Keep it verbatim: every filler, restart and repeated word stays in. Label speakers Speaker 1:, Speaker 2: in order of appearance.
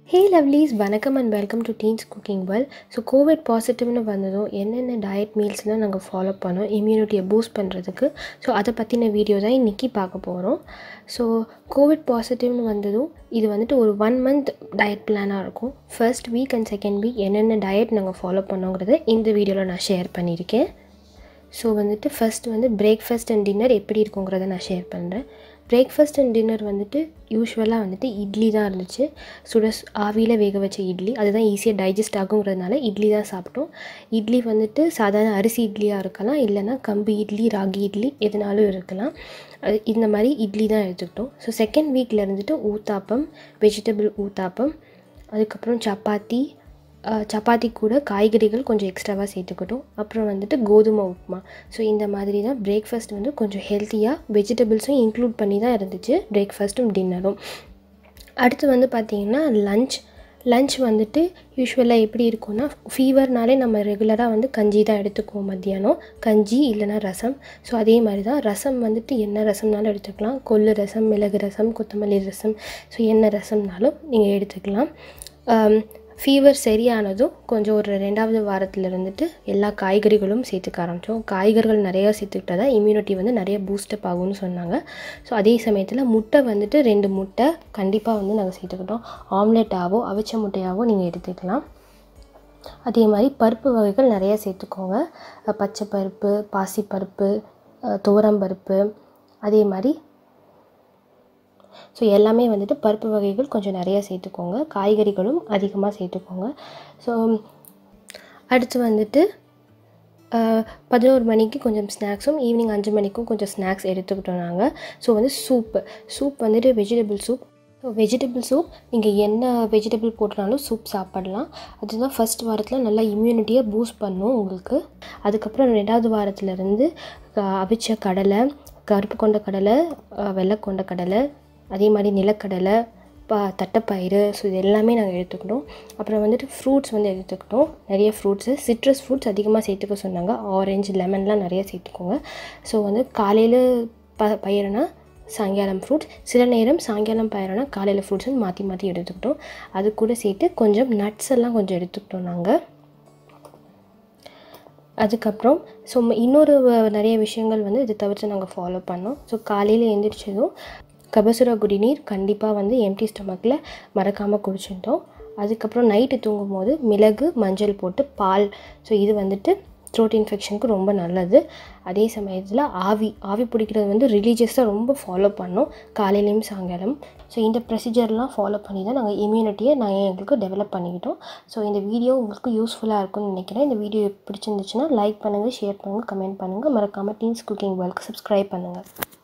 Speaker 1: Hey lovelies, வணக்கம் and welcome to Teens Cooking Well. So COVID positive னு வந்ததும் என்னென்ன டயட் மீல்ஸ்லாம் நாங்கள் ஃபாலோ பண்ணோம் இம்யூனிட்டியை பூஸ்ட் பண்ணுறதுக்கு. ஸோ அதை பற்றின வீடியோ தான் இன்றைக்கி பார்க்க போகிறோம். ஸோ கோவிட் பாசிட்டிவ்னு வந்ததும் இது வந்துட்டு ஒரு ஒன் மந்த் டயட் பிளானாக இருக்கும். First week and second week என்னென்ன டயட் நாங்கள் ஃபாலோ பண்ணோங்கிறத இந்த வீடியோவில் நான் ஷேர் பண்ணியிருக்கேன். ஸோ வந்துட்டு ஃபஸ்ட் வந்து பிரேக்ஃபாஸ்ட் அண்ட் டின்னர் எப்படி இருக்குங்கிறத நான் ஷேர் பண்ணுறேன். பிரேக்ஃபாஸ்ட் அண்ட் டின்னர் வந்துட்டு யூஸ்வலாக வந்துட்டு இட்லி தான் இருந்துச்சு. சுட ஆவியில் வேக வச்ச இட்லி, அதுதான் ஈஸியாக டைஜஸ்ட் ஆகுங்கிறதுனால இட்லி தான் சாப்பிட்டோம். இட்லி வந்துட்டு சாதாரண அரிசி இட்லியாக இருக்கலாம், இல்லைனா கம்பு இட்லி, ராகி இட்லி எதுனாலும் இருக்கலாம். அது இந்த மாதிரி இட்லி தான் எடுத்துக்கிட்டோம். ஸோ செகண்ட் வீக்கில் இருந்துட்டு ஊத்தாப்பம், வெஜிடபிள் ஊத்தாப்பம், அதுக்கப்புறம் சப்பாத்தி, சப்பாத்தி கூட காய்கறிகள் கொஞ்சம் எக்ஸ்ட்ராவாக சேர்த்துக்கிட்டோம். அப்புறம் வந்துட்டு கோதுமை உப்புமா. ஸோ இந்த மாதிரி தான் பிரேக்ஃபாஸ்ட் வந்து கொஞ்சம் ஹெல்த்தியாக வெஜிடபிள்ஸும் இன்க்ளூட் பண்ணி தான் இருந்துச்சு பிரேக்ஃபாஸ்ட்டும் டின்னரும். அடுத்து வந்து பார்த்திங்கன்னா லஞ்ச் லஞ்ச் வந்துட்டு யூஸ்வலாக எப்படி இருக்கும்னா, ஃபீவர்னாலே நம்ம ரெகுலராக வந்து கஞ்சி தான் எடுத்துக்குவோம் மத்தியானம். கஞ்சி இல்லைனா ரசம். ஸோ அதே மாதிரி தான் ரசம் வந்துட்டு என்ன ரசம்னாலும் எடுத்துக்கலாம். கொள்ளு ரசம், மிளகு ரசம், கொத்தமல்லி ரசம், ஸோ என்ன ரசம்னாலும் நீங்கள் எடுத்துக்கலாம். ஃபீவர் சரியானதும் கொஞ்சம் ஒரு ரெண்டாவது வாரத்தில் இருந்துட்டு எல்லா காய்கறிகளும் சேர்த்துக்க ஆரம்பித்தோம். காய்கறிகள் நிறையா சேர்த்துக்கிட்டா தான் இம்யூனிட்டி வந்து நிறைய பூஸ்டப் ஆகும்னு சொன்னாங்க. ஸோ அதே சமயத்தில் முட்டை வந்துட்டு ரெண்டு முட்டை கண்டிப்பாக வந்து நாங்கள் சேர்த்துக்கிட்டோம். ஆம்லெட்டாவோ அவிச்ச முட்டையாவோ நீங்கள் எடுத்துக்கலாம். அதே மாதிரி பருப்பு வகைகள் நிறையா சேர்த்துக்கோங்க. பச்சை பருப்பு, பாசிப்பருப்பு, துவரம்பருப்பு, அதே மாதிரி ஸோ எல்லாமே வந்துட்டு பருப்பு வகைகள் கொஞ்சம் நிறையா சேர்த்துக்கோங்க. காய்கறிகளும் அதிகமாக சேர்த்துக்கோங்க. ஸோ அடுத்து வந்துட்டு பதினோரு மணிக்கு கொஞ்சம் ஸ்நாக்ஸும், ஈவினிங் அஞ்சு மணிக்கும் கொஞ்சம் ஸ்நாக்ஸ் எடுத்துக்கிட்டோம் நாங்கள். ஸோ வந்து சூப்பு சூப் வந்துட்டு vegetable soup. So vegetable soup நீங்கள் என்ன வெஜிடபிள் போட்டுனாலும் சூப் சாப்பிடலாம். அதுதான் ஃபஸ்ட் வாரத்தில் நல்லா இம்யூனிட்டியை பூஸ்ட் பண்ணும் உங்களுக்கு. அதுக்கப்புறம் ரெண்டாவது வாரத்துலேருந்து அவிச்ச கடலை, கருப்பு கொண்ட கடலை, வெள்ளை கொண்ட கடலை, அதே மாதிரி நிலக்கடலை, பா தட்டைப்பயிறு, ஸோ இது எல்லாமே நாங்கள் எடுத்துக்கிட்டோம். அப்புறம் வந்துட்டு ஃப்ரூட்ஸ் வந்து எடுத்துக்கிட்டோம். நிறைய ஃப்ரூட்ஸு, சிட்ரஸ் ஃப்ரூட்ஸ் அதிகமாக சேர்த்துக்க சொன்னாங்க. ஆரஞ்சு, லெமன்லாம் நிறையா சேர்த்துக்கோங்க. ஸோ வந்து காலையில் ப பயிறுனா சாயங்காலம் ஃப்ரூட்ஸ், சில நேரம் சாயங்காலம் பயிறுனா காலையில் ஃப்ரூட்ஸ்னு மாற்றி மாற்றி எடுத்துக்கிட்டோம். அது கூட சேர்த்து கொஞ்சம் நட்ஸ் எல்லாம் கொஞ்சம் எடுத்துக்கிட்டோம் நாங்கள். அதுக்கப்புறம் ஸோ இன்னொரு நிறைய விஷயங்கள் வந்து இது தவிர்த்து நாங்கள் ஃபாலோ பண்ணோம். ஸோ காலையில் எழுந்திரிச்சதும் கபசுர குடிநீர் கண்டிப்பாக வந்து எம்டி ஸ்டொமக்கில் மறக்காமல் குடிச்சிட்டோம். அதுக்கப்புறம் நைட்டு தூங்கும் போது மிளகு, மஞ்சள் போட்டு பால். ஸோ இது வந்துட்டு த்ரோட் இன்ஃபெக்ஷனுக்கு ரொம்ப நல்லது. அதே சமயத்தில் ஆவி ஆவி பிடிக்கிறது வந்து ரிலீஜியஸாக ரொம்ப ஃபாலோ பண்ணோம் காலையிலையும் சாயங்காலம். ஸோ இந்த ப்ரொசீஜர்லாம் ஃபாலோ பண்ணி தான் நாங்கள் இம்யூனிட்டியை நாங்கள் எங்களுக்கு டெவலப் பண்ணிக்கிட்டோம். ஸோ இந்த வீடியோ உங்களுக்கு யூஸ்ஃபுல்லாக இருக்கும்னு நினைக்கிறேன். இந்த வீடியோ பிடிச்சிருந்துச்சுன்னா லைக் பண்ணுங்கள், ஷேர் பண்ணுங்கள், கமெண்ட் பண்ணுங்கள். மறக்காமல் டீன்ஸ் குக்கிங் வெல்க்கு சப்ஸ்கிரைப் பண்ணுங்கள்.